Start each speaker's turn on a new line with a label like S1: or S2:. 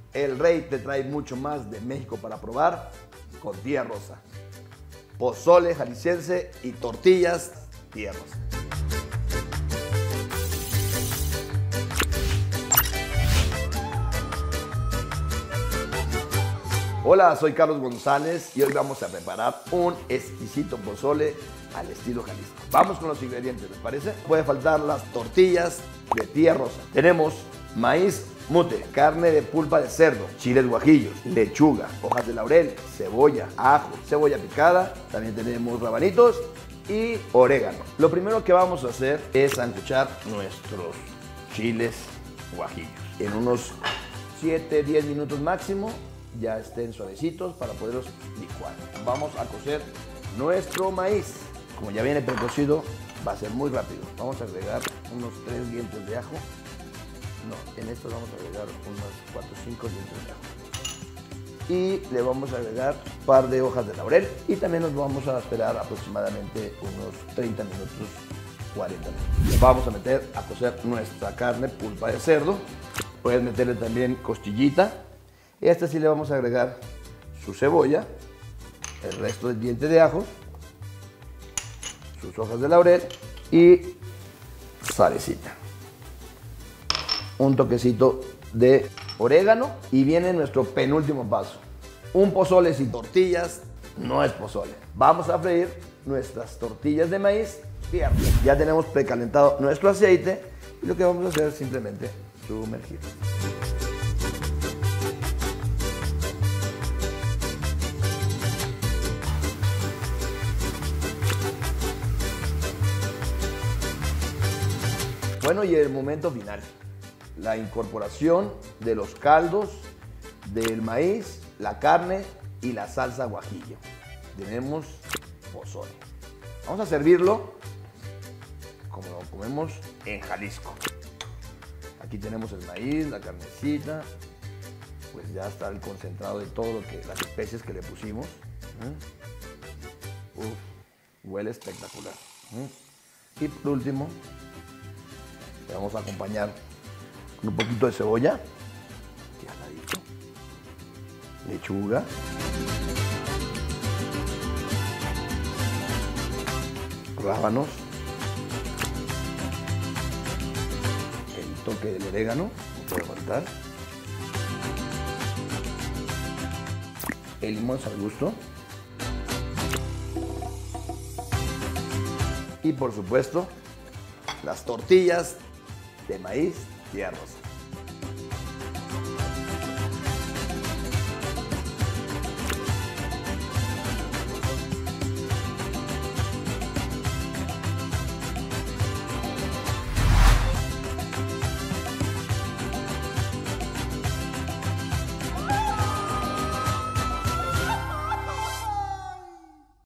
S1: El Rey te trae mucho más de México para probar con Tía Rosa. Pozole jalisciense y tortillas Tía Rosa. Hola, soy Carlos González y hoy vamos a preparar un exquisito pozole al estilo Jalisco. Vamos con los ingredientes, ¿les parece? Puede faltar las tortillas de Tía Rosa. Tenemos maíz mute, carne de pulpa de cerdo, chiles guajillos, lechuga, hojas de laurel, cebolla, ajo, cebolla picada, también tenemos rabanitos y orégano. Lo primero que vamos a hacer es sancochar nuestros chiles guajillos. En unos 7-10 minutos máximo ya estén suavecitos para poderlos licuar. Vamos a cocer nuestro maíz. Como ya viene precocido, va a ser muy rápido. Vamos a agregar unos 3 dientes de ajo. No, en esto vamos a agregar unos 4 o 5 dientes de ajo. Y le vamos a agregar un par de hojas de laurel. Y también nos vamos a esperar aproximadamente unos 30 minutos, 40 minutos. Vamos a meter a cocer nuestra carne, pulpa de cerdo. Puedes meterle también costillita. Y a esta sí le vamos a agregar su cebolla, el resto del diente de ajo, sus hojas de laurel y salecita. Un toquecito de orégano y viene nuestro penúltimo paso. Un pozole sin tortillas no es pozole. Vamos a freír nuestras tortillas de maíz tierno. Ya tenemos precalentado nuestro aceite y lo que vamos a hacer es simplemente sumergirlo. Bueno, y el momento final, la incorporación de los caldos, del maíz, la carne y la salsa guajillo. Tenemos pozole. Vamos a servirlo como lo comemos en Jalisco. Aquí tenemos el maíz, la carnecita, pues ya está el concentrado de todo lo que, las especies que le pusimos. Huele espectacular. Y por último, le vamos a acompañar con un poquito de cebolla, aquí al ladito, lechuga, rábanos, el toque del orégano, no puede faltar, el limón al gusto y por supuesto las tortillas de maíz Tía Rosa.